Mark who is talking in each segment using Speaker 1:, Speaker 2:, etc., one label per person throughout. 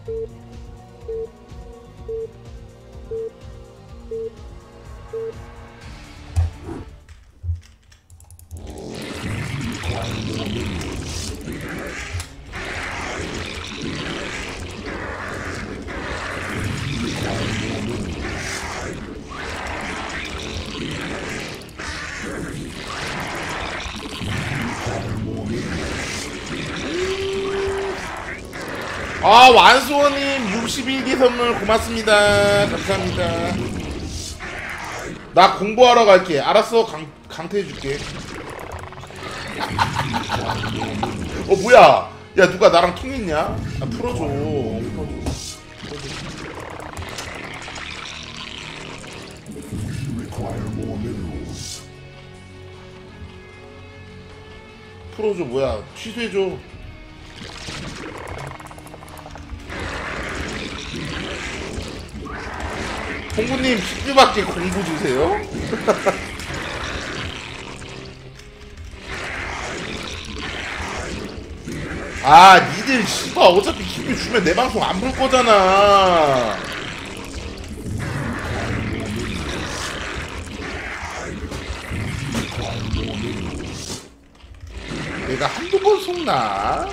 Speaker 1: 아, 완수원님 61개 선물 고맙습니다. 감사합니다. 나 공부하러 갈게. 알았어. 강퇴해줄게. 뭐야. 야, 누가 나랑 통했냐? 아, 풀어줘. 풀어줘. 뭐야. 취소해줘. 공부님 10주밖에 공부 주세요? 아, 니들 씨발 어차피 10주 주면 내 방송 안 볼 거잖아. 내가 한두 번 속나?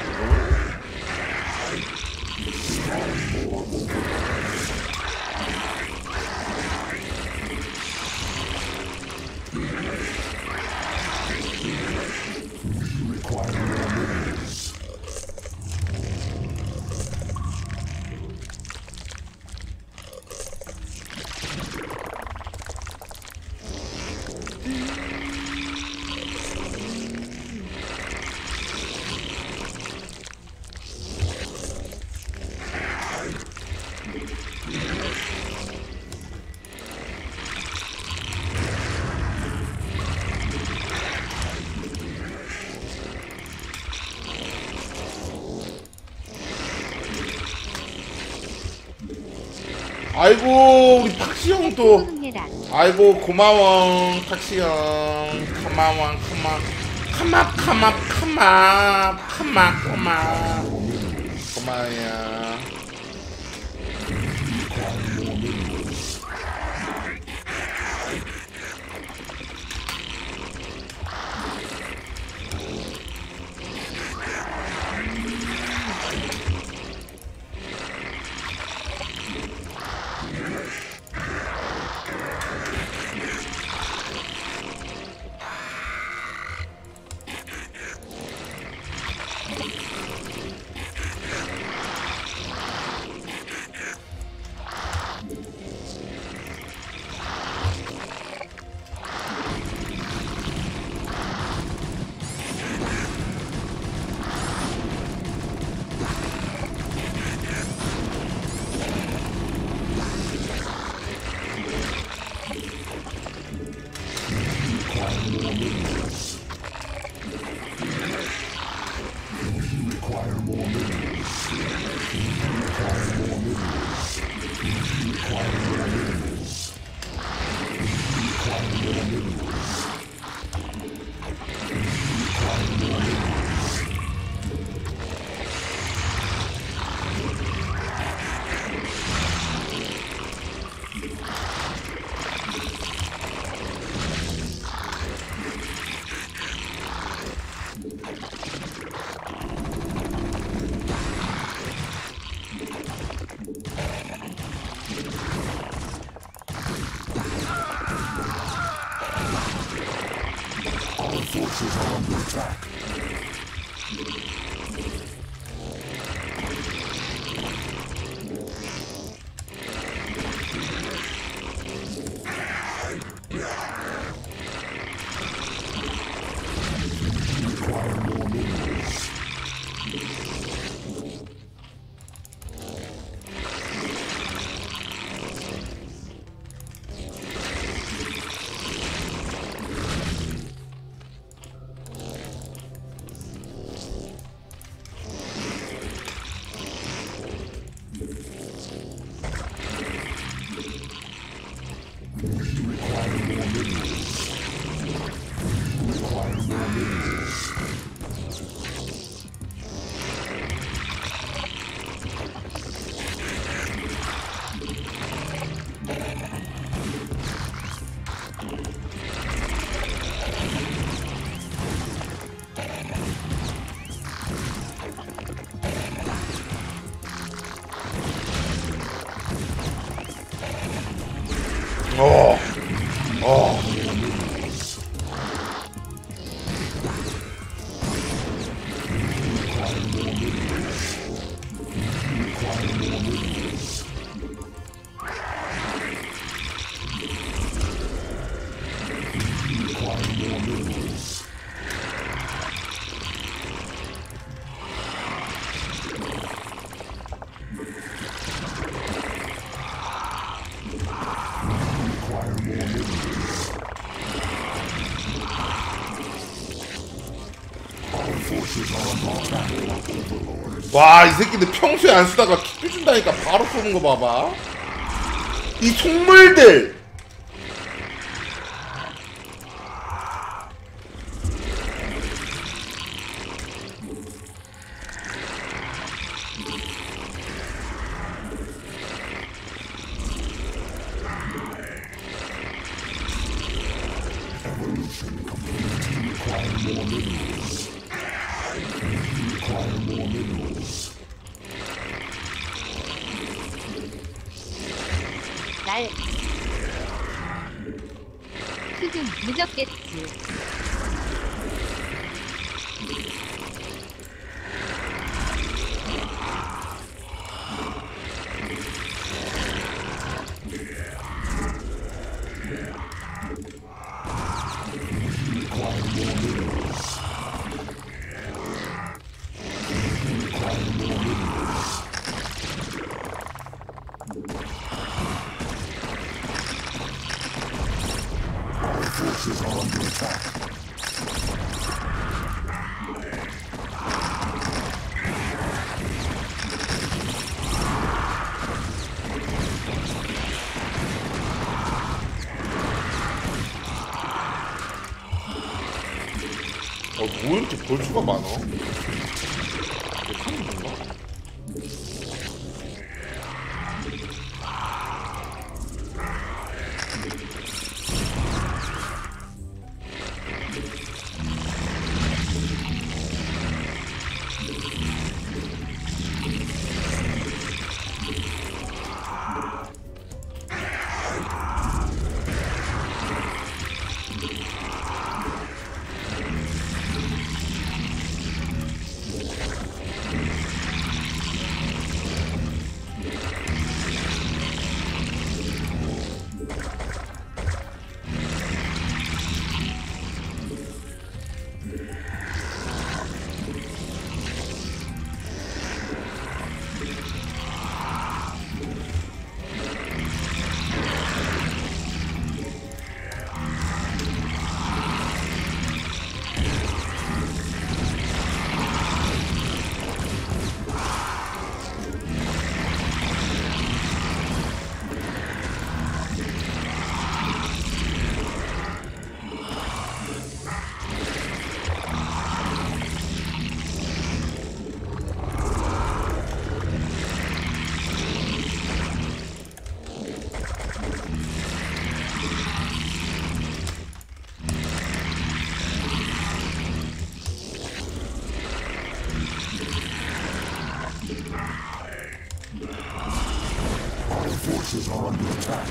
Speaker 1: 아이고, 우리 탁시 형 또. 아이고, 고마워 탁시 형. 고마워. 고마워요.
Speaker 2: Forces are under attack. Require more minerals.
Speaker 1: 어. 어. 와, 이 새끼들 평소에 안 쓰다가 킥 준다니까 바로 쏘는 거 봐봐. 이 속물들.
Speaker 3: 날 크금 무섭겠지.
Speaker 2: Forces are under attack.
Speaker 1: 뭐 이렇게 벌수가 많아? 하는 건가?
Speaker 2: Forces are under attack.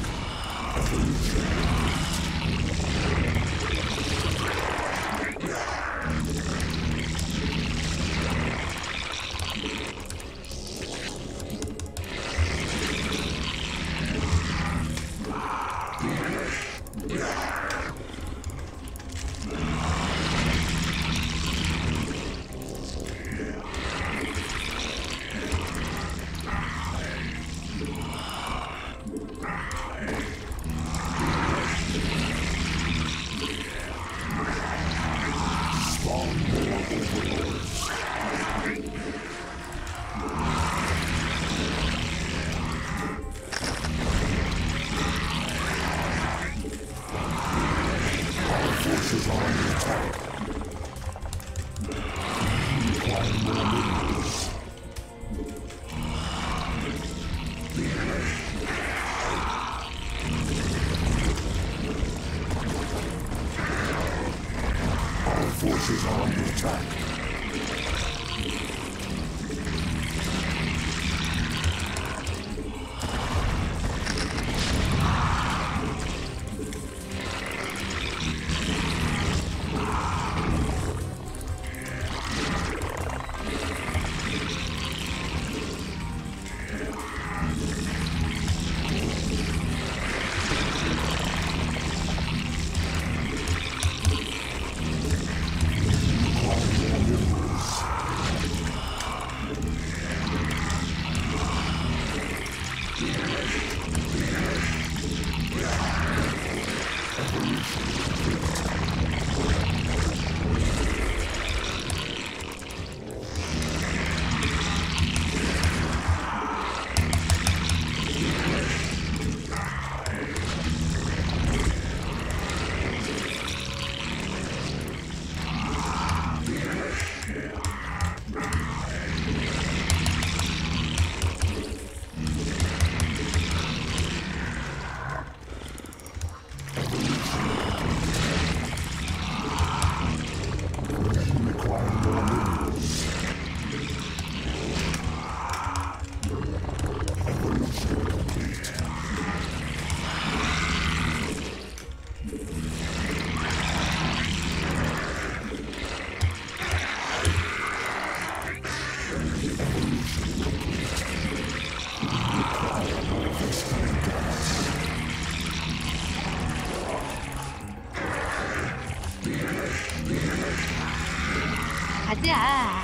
Speaker 3: 가자.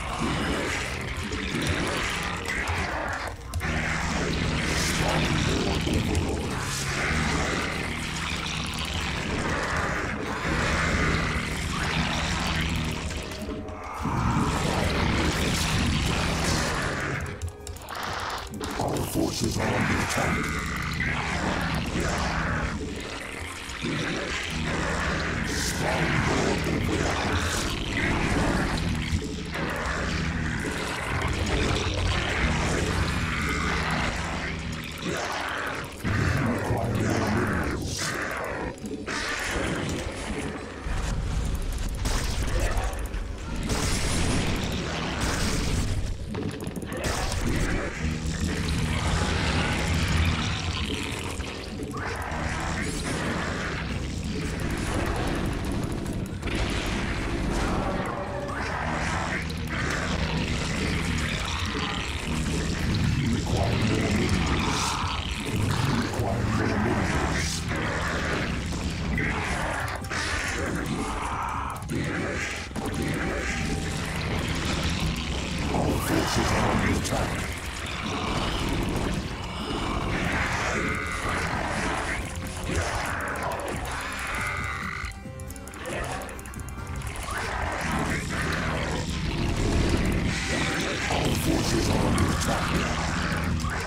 Speaker 2: Our forces are under attack. Our forces are under attack. Our forces are under attack.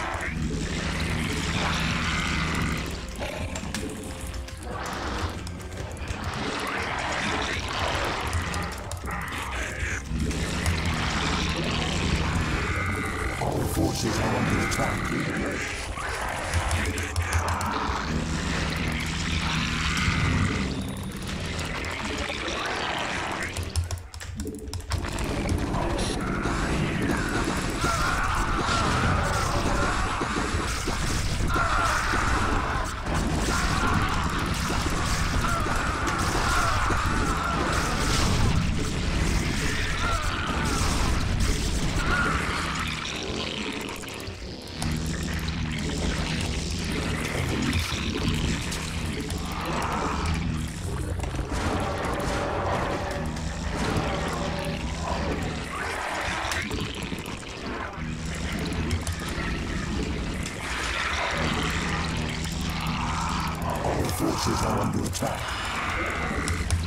Speaker 2: Our forces are under attack. Our forces are under attack.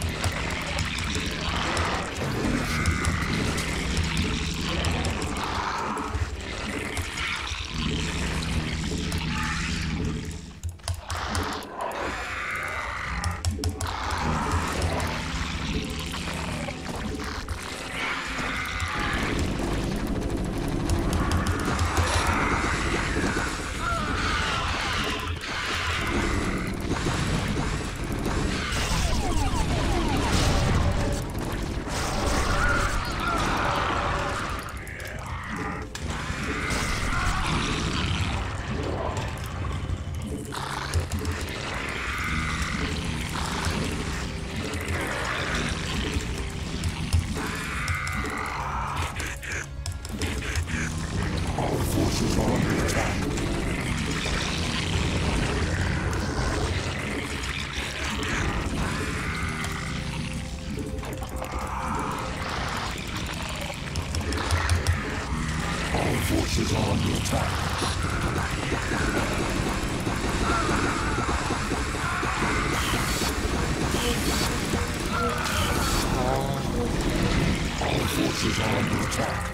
Speaker 2: Our forces are under attack. Our forces are under attack. Our forces are under attack.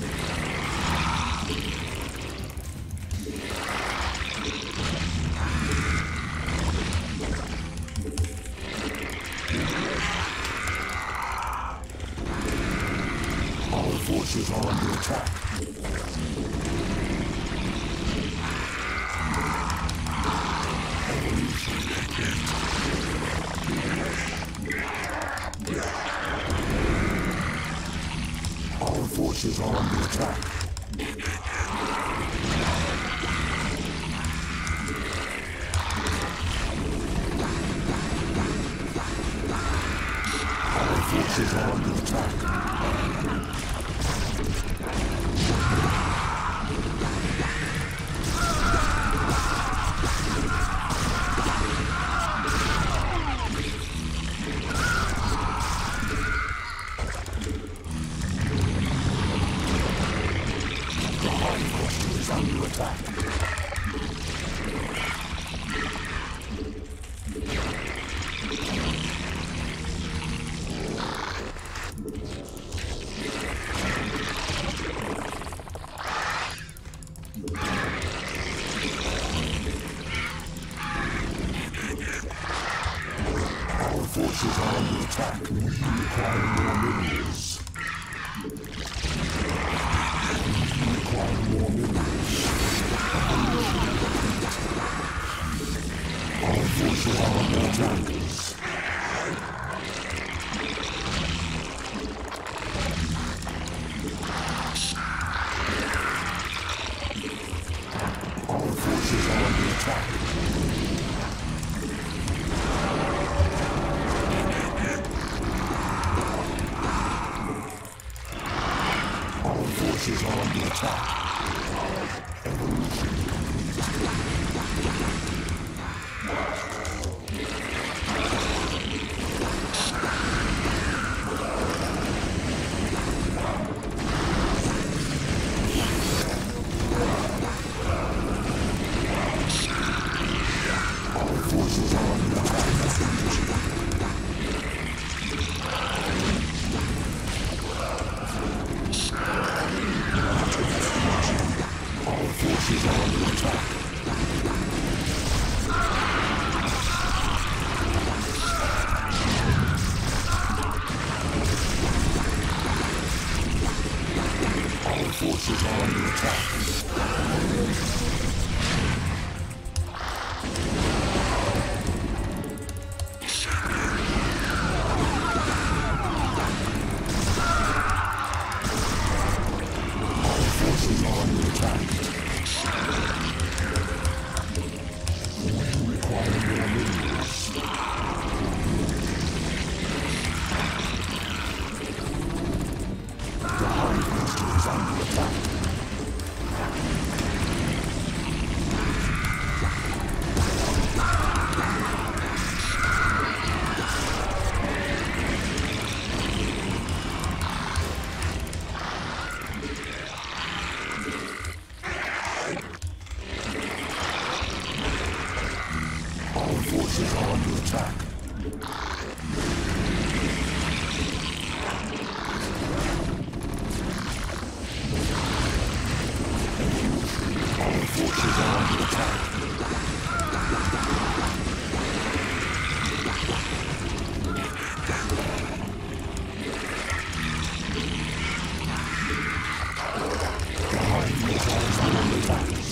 Speaker 2: Our forces are under attack. Our forces Forces are under attack. We require more minerals. We require more minerals. Our forces are under attack. Our forces are under attack. Forces are under attack. Evolution. Our forces are under attack. Our forces are under attack. Our forces are under attack. Forces are under attack. Our forces are under attack. Behind missiles and attacks.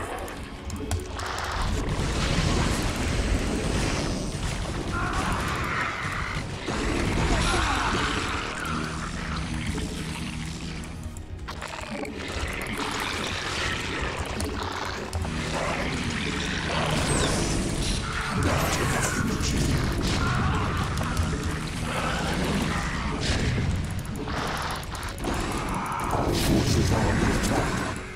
Speaker 2: Forces are under attack.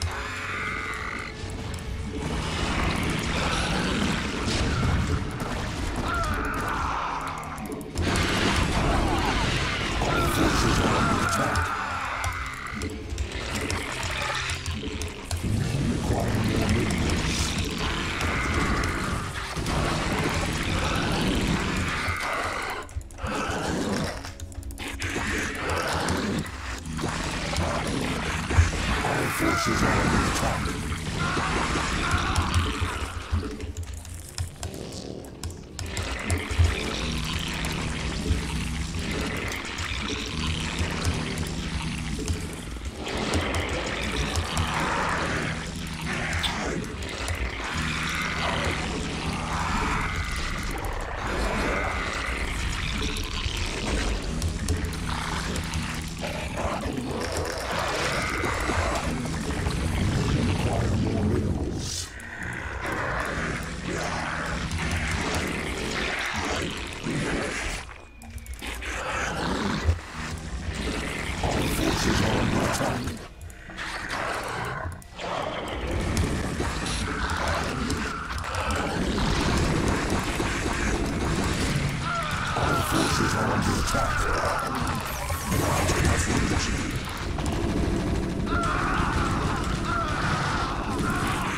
Speaker 2: Our forces are under attack. We require more minerals. Our forces are under attack. Forces are under attack. Our forces are under attack. Not enough energy.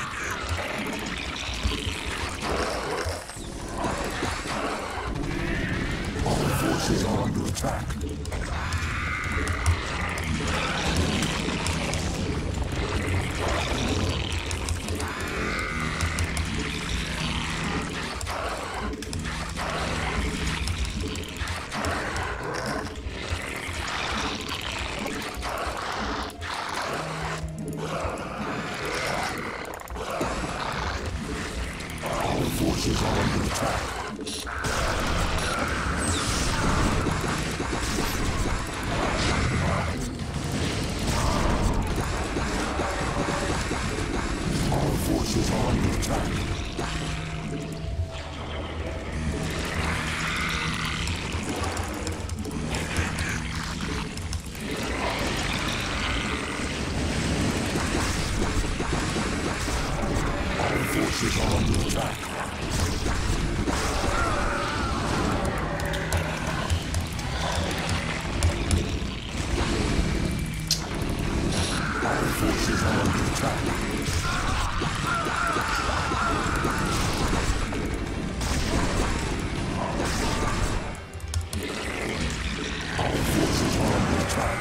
Speaker 2: forces are under attack. Our forces are under attack. Forces are under attack. Our forces are under attack. Our forces are under attack.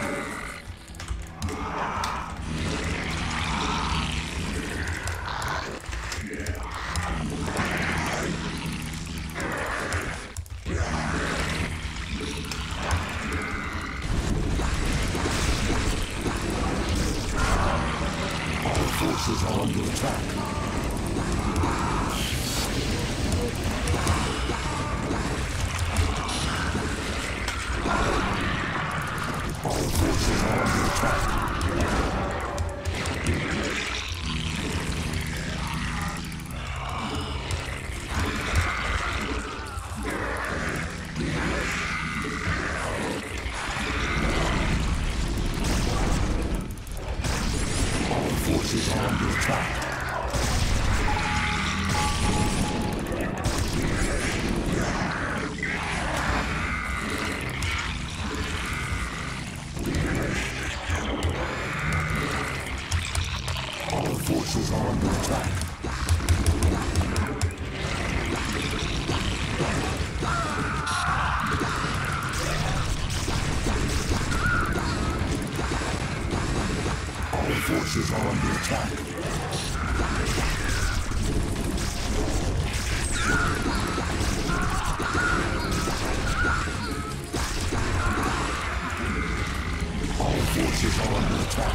Speaker 2: Forces are under attack. All forces are under attack. Forces are under attack. Our forces are under attack. Our forces are under attack. Our forces are under attack.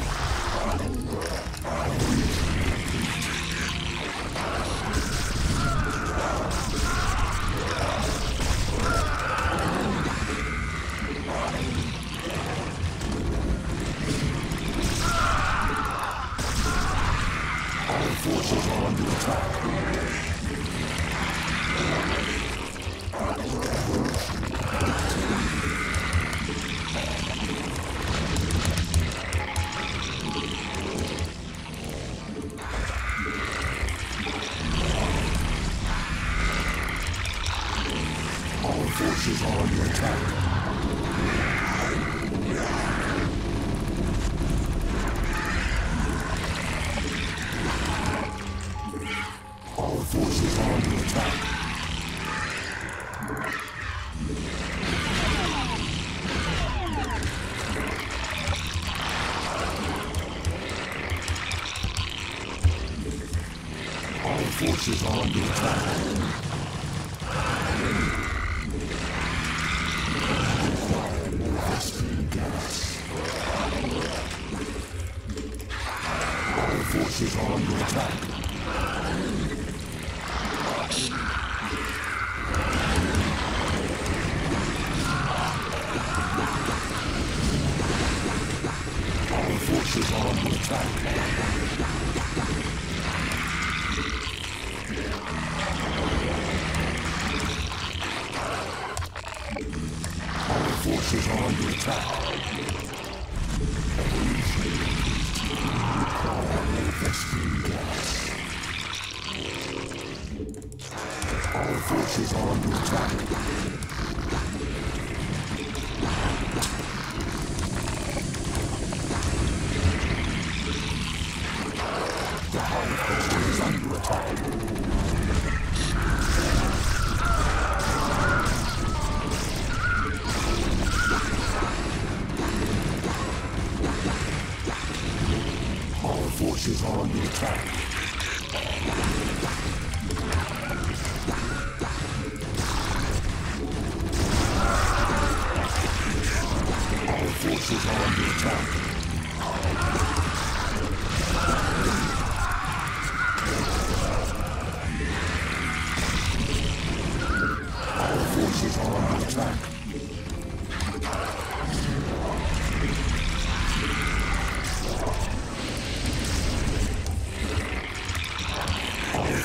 Speaker 2: Our forces are under attack. Our forces are under attack. Our forces are under attack. Our forces are under attack. Our forces are under attack. Our forces are under attack. Our forces are under attack. Our forces are under attack. The Hive Cluster is under attack. Our forces are under attack. Our forces are under attack.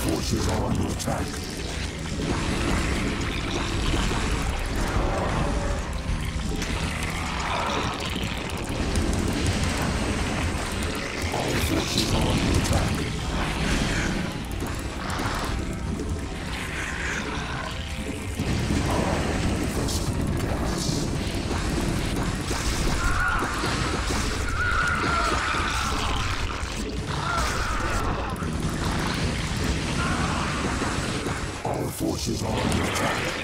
Speaker 2: forces are under attack. Our forces are under attack. Our forces are under attack.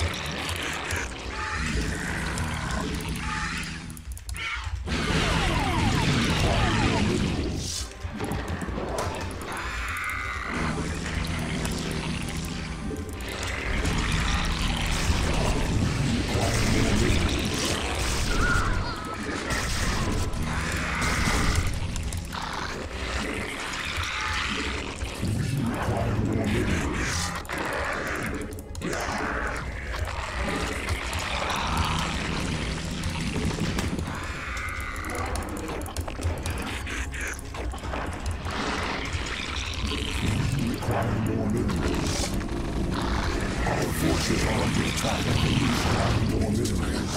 Speaker 2: Forces are under attack. Require more minerals.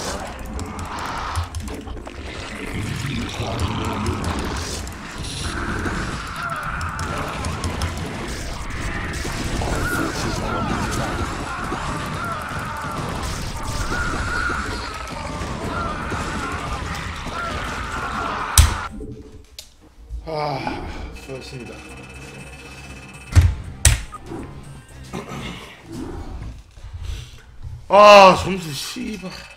Speaker 2: Require more minerals. Our forces are under attack.
Speaker 1: 아, 수고했습니다. 아, 점수 씨발.